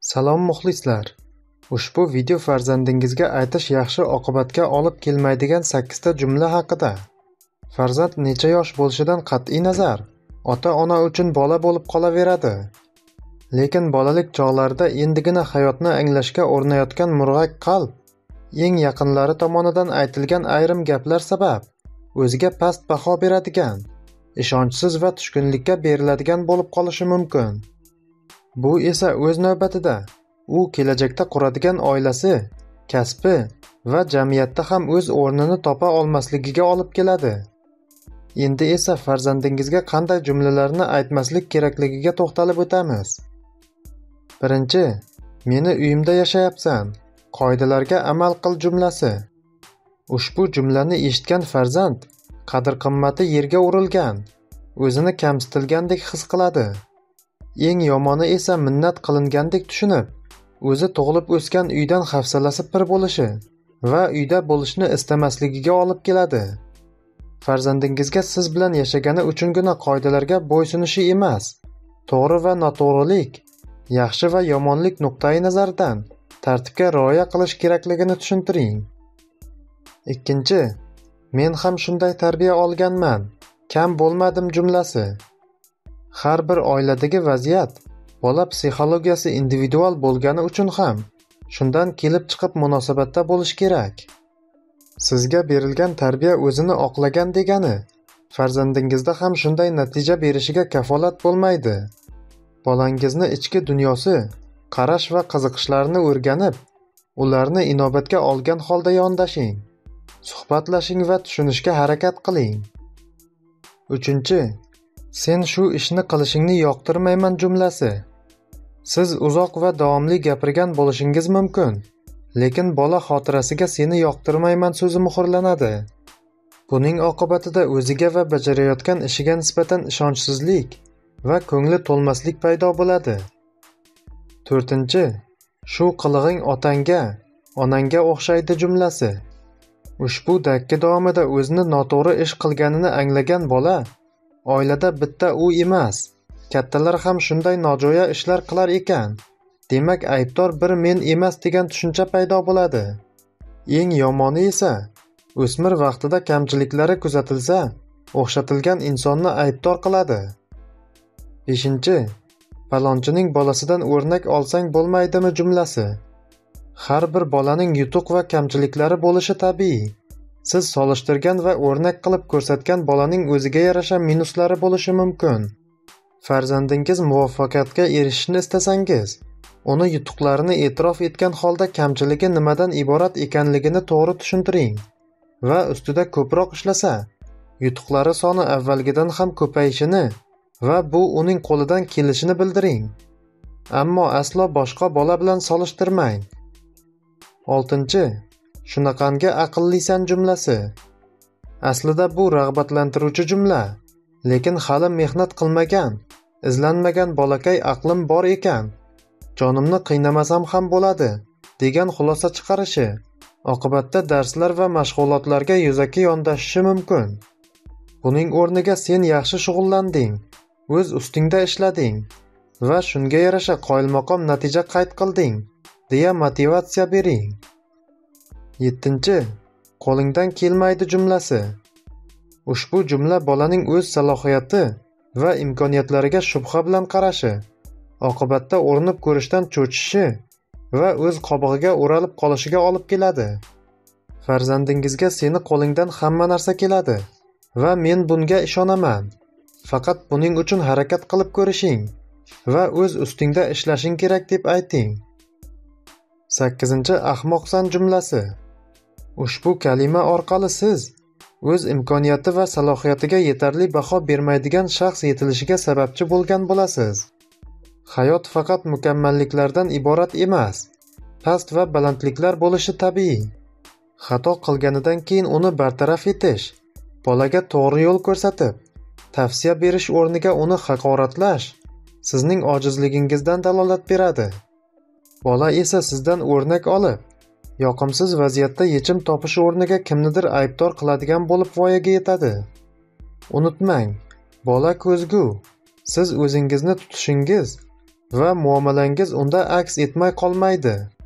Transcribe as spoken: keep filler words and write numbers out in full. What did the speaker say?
Salom muxlislar. Ushbu video farzandingizga aytish yaxshi oqibatga olib kelmaydigan sakkizta jumla haqida. Farzand necha yosh bo'lishidan qat'iy nazar, ota-ona uchun bola bo'lib qolaveradi. Lekin bolalik chog'larida endigina hayotni anglashga o'rnayotgan murg'ak qalb, eng yaqinlari tomonidan aytilgan ayrim gaplar sabab o'ziga past baho beradigan, ishonchsiz va tushkunlikka beriladigan bo'lib qolishi mumkin. Bu esa o'z navbatida u kelajakda quradigan oilasi, kasbi va jamiyatda ham o'z o'rnini topa olmasligiga olib keladi. Endi esa farzandingizga qanday jumlalarni aytmaslik kerakligiga to'xtalib o'tamiz. Birinchi, meni uyimda yashayapsan, qoidalarga amal qil jumlasi. Ushbu jumlani eshitgan farzand qadr-qimmati yerga urilgan, o'zini kamsitilgandek his qiladi. Eng yomoni esa minnat qilingandek tushunib, o'zi tug'ilib o'sgan uydan hafsalasi pir bo'lishi va uyda bo'lishni istamasligiga olib keladi. Farzandingizga siz bilan yashagani uchungina qoidalarga bo'ysunishi emas, to'g'ri va noto'g'rilik, yaxshi va yomonlik nuqtai nazaridan tartibga rioya qilish kerakligini tushuntiring. Ikkinchi, men ham shunday tarbiya olganman, kam bo'lmadim jumlasi. Har bir oiladagi vaziyat, bola psixologiyasi individual bo'lgani uchun ham shundan kelib chiqib munosabatda bo'lish kerak. Sizga berilgan tarbiya o'zini oqlagan degani, farzandingizda ham shunday natija berishiga kafolat bo'lmaydi. Bolangizni ichki dunyosi, qarash va qiziqishlarini o'rganib, ularni inobatga olgan holda yondashing, suhbatlashing va tushunishga harakat qiling. Uchinchi, sen shu ishni qilishingni yoqtirmayman jumlasi. Siz uzoq va davomli gapirgan bo'lishingiz mumkin, lekin bola xotirasiga seni yoqtirmayman so'zi muhrlanadi. Buning oqibatida o'ziga va bajarayotgan ishiga nisbatan ishonchsizlik va ko'ngli to'lmaslik paydo bo'ladi. To'rtinchi, shu qilig'ing otangga, onangga o'xshaydi jumlasi. Ushbu dakki davomida o'zini noto'g'ri ish qilganini anglagan bola oilada bitta u emas, kattalar ham shunday nojo'ya ishlar qilar ekan, demak aybdor bir men emas degan tushuncha paydo bo'ladi. Eng yomoni esa, o'smir vaqtida kamchiliklari kuzatilsa, o'xshatilgan insonni aybdor qiladi. Beshinchi, falonchining bolasidan o'rnak olsang bo'lmaydimi jumlasi. Har bir bolaning yutuq va kamchiliklari bo'lishi tabiiy. Siz solishtirgan va o'rnak qilib ko'rsatgan bolaning o'ziga yarasha minuslari bo'lishi mumkin. Farzandingiz muvaffaqiyatga erishishni istasangiz, uni yutuqlarini e'tirof etgan holda kamchiligi nimadan iborat ekanligini to'g'ri tushuntiring va ustida ko'proq ishlasa, yutuqlari soni avvalgidan ham ko'payishini va bu uning qo'lidan kelishini bildiring. Ammo aslo boshqa bola bilan solishtirmang. Oltinchi, shunaqangi aqllisan jumlasi. Aslida bu rag'batlantiruvchi jumla, lekin hali mehnat qilmagan, izlanmagan bolakay aqlim bor ekan, jonimni qiynamasam ham bo'ladi, degan xulosa chiqarishi, oqibatda darslar va mashg'ulotlarga yuzaki yondashishi mumkin. Buning o'rniga sen yaxshi shug'ullanding, o'z ustingda ishlading va shunga yarasha qoyilmaqom natija qayd qilding, deya motivatsiya bering. Yettinchi, qo'lingdan kelmaydi jumlasi. Ushbu jumla bolaning o'z salohiyati va imkoniyatlariga shubha bilan qarashi, oqibatda urinib ko'rishdan cho'chishi va o'z qobig'iga o'ralib qolishiga olib keladi. Farzandingizga seni qo'lingdan hamma narsa keladi va men bunga ishonaman. Faqat buning uchun harakat qilib ko'rishing va o'z ustingda ishlashing kerak deb ayting. Sakkizinchi, ahmoqsan jumlasi. Ushbu kalima orqali siz o'z imkoniyati va salohiyatiga yetarli baho bermaydigan shaxs yetilishiga sababchi bo'lgan bo'lasiz. Hayot faqat mukammalliklardan iborat emas, past va balandliklar bo'lishi tabiiy. Xato qilganidan keyin uni bartaraf etish, bolaga to'g'ri yo'l ko'rsatib, tavsiya berish o'rniga uni haqoratlash sizning ojizligingizdan dalolat beradi. Bola esa sizdan o'rnak olib, yoqimsiz vaziyatda yechim topish o'rniga kimnidir aybdor qiladigan bo'lib voyaga yetadi. Unutmang, bola ko'zgu. Siz o'zingizni tutishingiz va muomalangiz unda aks etmay qolmaydi.